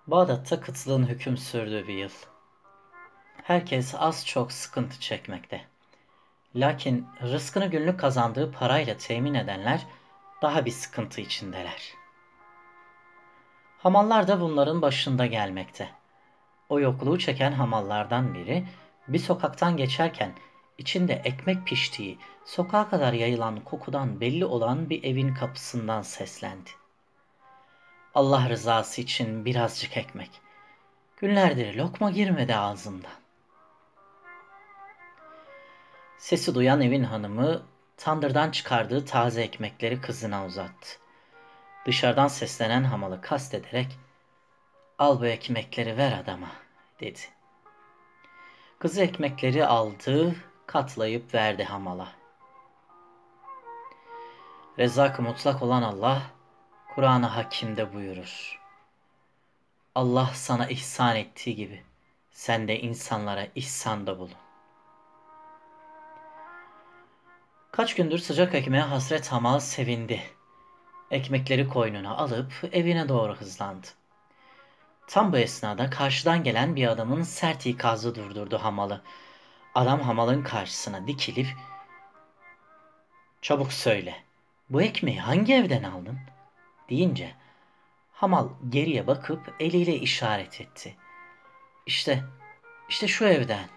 Bağdat'ta kıtlığın hüküm sürdüğü bir yıl. Herkes az çok sıkıntı çekmekte. Lakin rızkını günlük kazandığı parayla temin edenler daha bir sıkıntı içindeler. Hamallar da bunların başında gelmekte. O yokluğu çeken hamallardan biri bir sokaktan geçerken içinde ekmek piştiği, sokağa kadar yayılan kokudan belli olan bir evin kapısından seslendi. Allah rızası için birazcık ekmek. Günlerdir lokma girmedi ağzımdan. Sesi duyan evin hanımı tandırdan çıkardığı taze ekmekleri kızına uzattı. Dışarıdan seslenen hamalı kastederek "Al bu ekmekleri ver adama," dedi. Kızı ekmekleri aldı, katlayıp verdi hamala. Rezzak-ı mutlak olan Allah Kur'an-ı Hakîm'de buyurur: Allah sana ihsan ettiği gibi sen de insanlara ihsanda bulun. Kaç gündür sıcak ekmeğe hasret hamal sevindi. Ekmekleri koynuna alıp evine doğru hızlandı. Tam bu esnada karşıdan gelen bir adamın sert ikazı durdurdu hamalı. Adam hamalın karşısına dikilip "Çabuk söyle, bu ekmeği hangi evden aldın?" deyince hamal geriye bakıp eliyle işaret etti. İşte şu evden."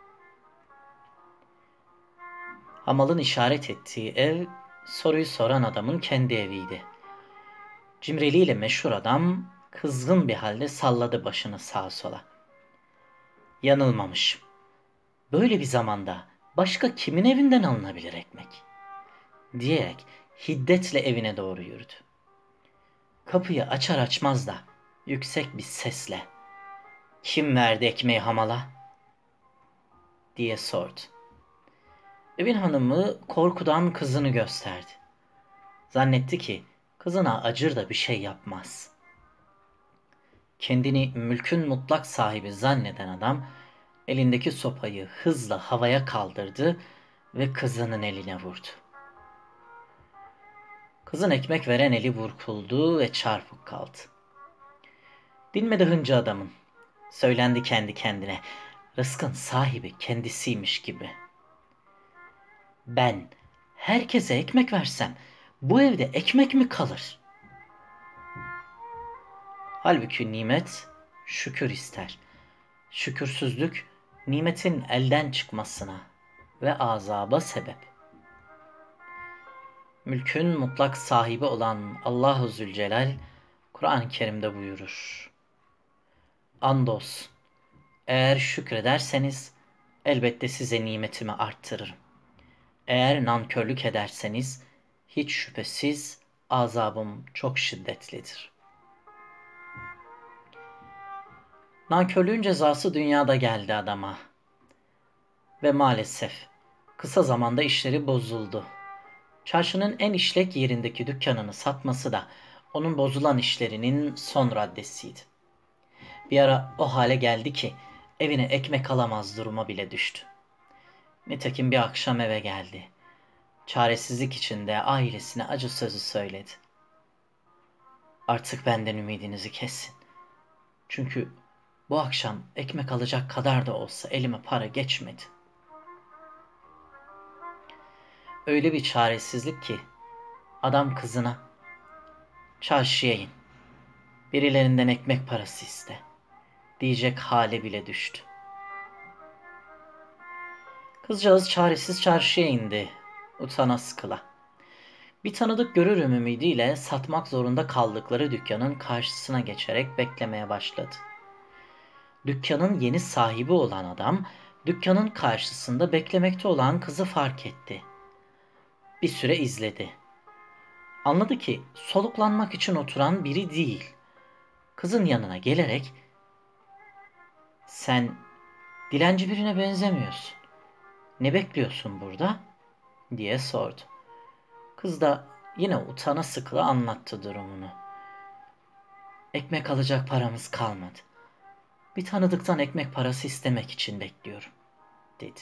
Hamalın işaret ettiği ev soruyu soran adamın kendi eviydi. Cimriliğiyle meşhur adam kızgın bir halde salladı başını sağa sola. "Yanılmamışım. Böyle bir zamanda başka kimin evinden alınabilir ekmek?" diyerek hiddetle evine doğru yürüdü. Kapıyı açar açmaz da yüksek bir sesle "Kim verdi ekmeği hamala?" diye sordu. Evin hanımı korkudan kızını gösterdi. Zannetti ki kızına acır da bir şey yapmaz. Kendini mülkün mutlak sahibi zanneden adam elindeki sopayı hızla havaya kaldırdı ve kızının eline vurdu. Kızın ekmek veren eli burkuldu ve çarpık kaldı. Dinmedi hıncı adamın. Söylendi kendi kendine. Rızkın sahibi kendisiymiş gibi. Ben herkese ekmek versem bu evde ekmek mi kalır? Halbuki nimet şükür ister. Şükürsüzlük nimetin elden çıkmasına ve azaba sebep. Mülkün mutlak sahibi olan Allahu Zülcelal Kur'an-ı Kerim'de buyurur: Andolsun, eğer şükrederseniz elbette size nimetimi arttırırım. Eğer nankörlük ederseniz hiç şüphesiz azabım çok şiddetlidir. Nankörlüğün cezası dünyada geldi adama. Ve maalesef kısa zamanda işleri bozuldu. Çarşının en işlek yerindeki dükkanını satması da onun bozulan işlerinin son raddesiydi. Bir ara o hale geldi ki evine ekmek alamaz duruma bile düştü. Nitekim bir akşam eve geldi. Çaresizlik içinde ailesine acı sözü söyledi. Artık benden ümidinizi kesin. Çünkü bu akşam ekmek alacak kadar da olsa elime para geçmedi. Öyle bir çaresizlik ki adam kızına "Çarşıya in, birilerinden ekmek parası iste," diyecek hale bile düştü. Kızcağız çaresiz çarşıya indi, utana sıkıla. Bir tanıdık görürüm ümidiyle satmak zorunda kaldıkları dükkanın karşısına geçerek beklemeye başladı. Dükkanın yeni sahibi olan adam, dükkanın karşısında beklemekte olan kızı fark etti. Bir süre izledi. Anladı ki soluklanmak için oturan biri değil. Kızın yanına gelerek "Sen dilenci birine benzemiyorsun. Ne bekliyorsun burada?" diye sordu. Kız da yine utana sıkıla anlattı durumunu. "Ekmek alacak paramız kalmadı. Bir tanıdıktan ekmek parası istemek için bekliyorum," dedi.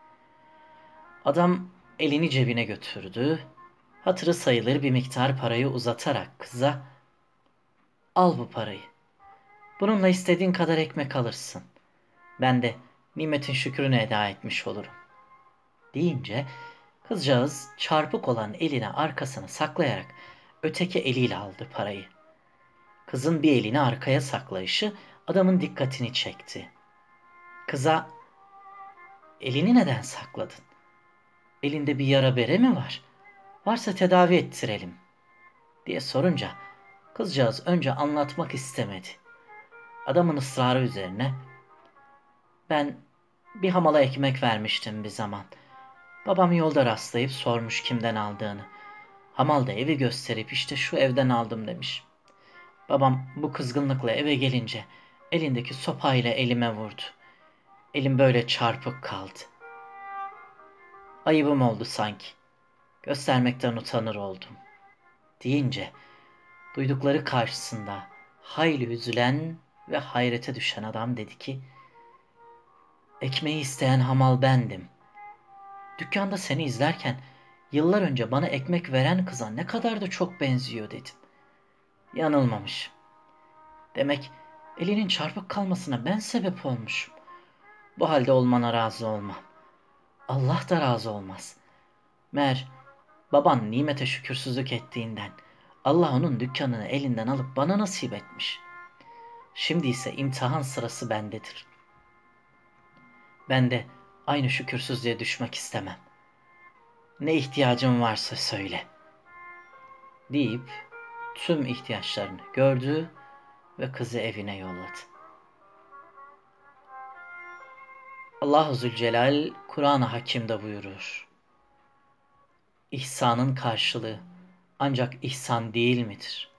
Adam elini cebine götürdü. Hatırı sayılır bir miktar parayı uzatarak kıza "Al bu parayı. Bununla istediğin kadar ekmek alırsın. Ben de nimetin şükrünü eda etmiş olurum. Deyince kızcağız çarpık olan elini arkasına saklayarak öteki eliyle aldı parayı. Kızın bir elini arkaya saklayışı adamın dikkatini çekti. Kıza, elini neden sakladın? Elinde bir yara bere mi var? Varsa tedavi ettirelim diye sorunca kızcağız önce anlatmak istemedi. Adamın ısrarı üzerine ben bir hamala ekmek vermiştim bir zaman. Babam yolda rastlayıp sormuş kimden aldığını. Hamal da evi gösterip işte şu evden aldım demiş. Babam bu kızgınlıkla eve gelince elindeki sopayla elime vurdu. Elim böyle çarpık kaldı. Ayıbım oldu sanki. Göstermekten utanır oldum. Deyince duydukları karşısında hayli üzülen ve hayrete düşen adam dedi ki, ekmeği isteyen hamal bendim. Dükkanda seni izlerken yıllar önce bana ekmek veren kıza ne kadar da çok benziyor dedim. Yanılmamış. Demek elinin çarpık kalmasına ben sebep olmuşum. Bu halde olmana razı olmam. Allah da razı olmaz. Meğer baban nimete şükürsüzlük ettiğinden Allah onun dükkanını elinden alıp bana nasip etmiş. Şimdi ise imtihan sırası bendedir. Ben de aynı şükürsüzlüğe düşmek istemem. Ne ihtiyacın varsa söyle. Deyip tüm ihtiyaçlarını gördü ve kızı evine yolladı. Allah-u Zülcelal Kur'an-ı Hakîm'de buyurur. İhsanın karşılığı ancak ihsan değil midir?